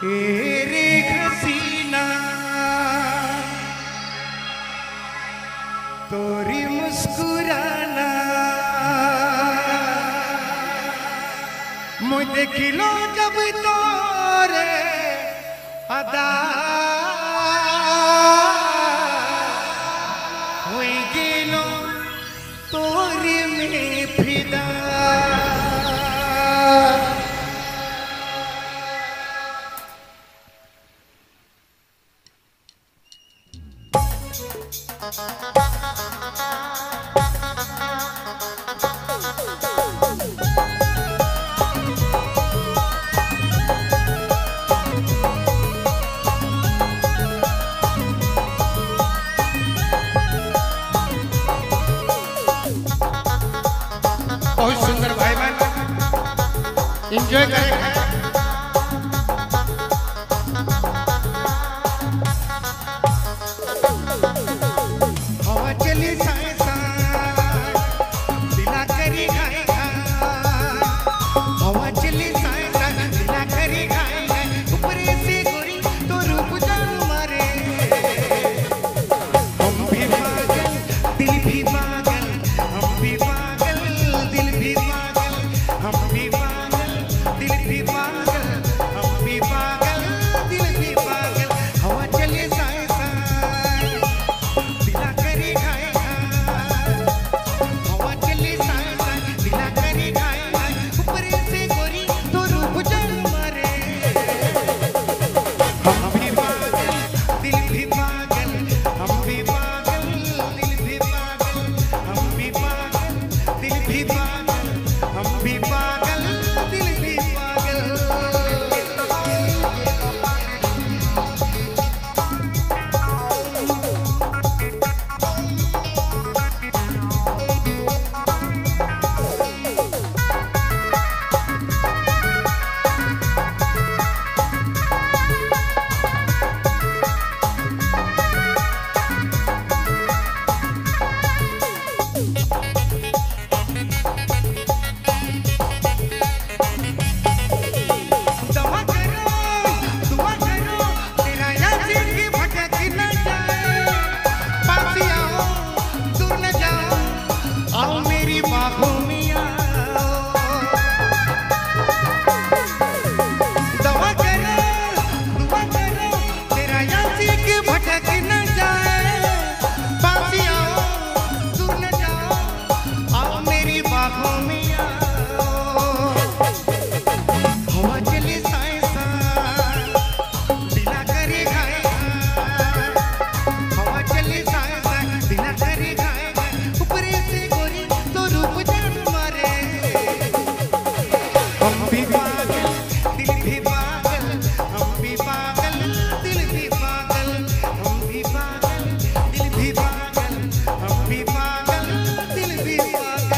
तेरे हसीना तोरी मुस्कुराना मुझ देखिलो जब तोरे अदा हुई गेलो तोरे में फिदा बहुत सुंदर भाई बहन एंजॉय करें। हवा चली साए साए दिला करी खाए खाए, हवा चली साए साए दिला करी खाए खाए, ऊपर से गोरी तो रूप जान मारे। हम भी पागल दिल भी पागल, हम भी पागल दिल भी पागल, हम भी पागल दिल भी पागल, हम भी पागल दिल भी पागल। हवा चले साए साए दिला करी खाए खाए, हवा चले साए साए दिला करी खाए खाए, ऊपर से गोरी तो रूप जान मारे। हम भी पागल दिल भी पागल, हम भी पागल दिल भी पागल, हम भी पागल दिल भी पागल, हम भी पागल दिल भी पागल। दुआ करो तेरा याद की भटक न जाए, पास आओ दूर न जाओ, आओ मेरी बाहों में आओ। दुआ करो तेरा याद की भटक न जाए, पास आओ दूर न जाओ, आओ मेरी बाहों में आओ। हवा चली साए साए दिला करी खाए खाए, हवा चली साए साए दिला करी खाए खाए, ऊपर से गोरी तो रूप जान मारे। हम भी पागल दिल भी पागल, हम भी पागल दिल भी पागल, हम भी पागल दिल भी पागल, हम भी पागल दिल भी पागल।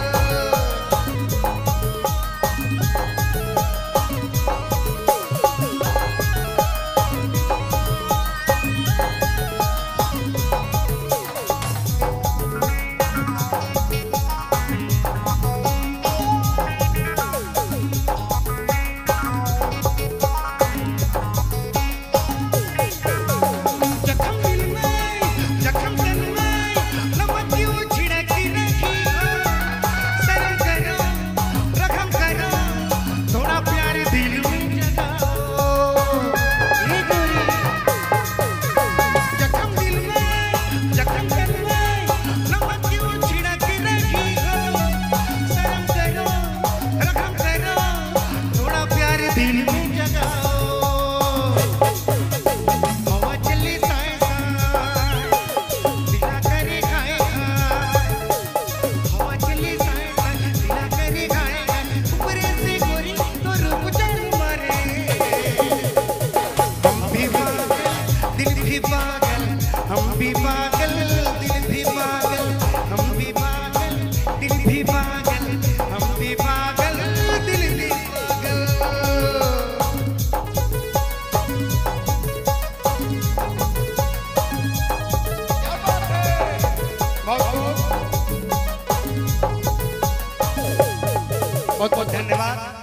जख्म दिल में जख्म तन में नमक क्यों छिड़की रखी हो, शर्म करो रखम करो थोड़ा प्यार दिल में जगाओ। ये गोरी जख्म दिल में जख्म तन में नमक क्यों छिड़की रखी हो, शर्म करो रखम करो थोड़ा प्यार दिल में जगाओ। हवा चली साए साए दिला करी खाए खाए, हवा चली साए साए दिला करी खाए खाए, ऊपर से गोरी तो रूप जान मारे। हम भी पागल दिल भी पागल, हम भी पागल दिल भी पागल, हम भी पागल दिल भी पागल, हम भी पागल दिल भी पागल। बहुत बहुत धन्यवाद।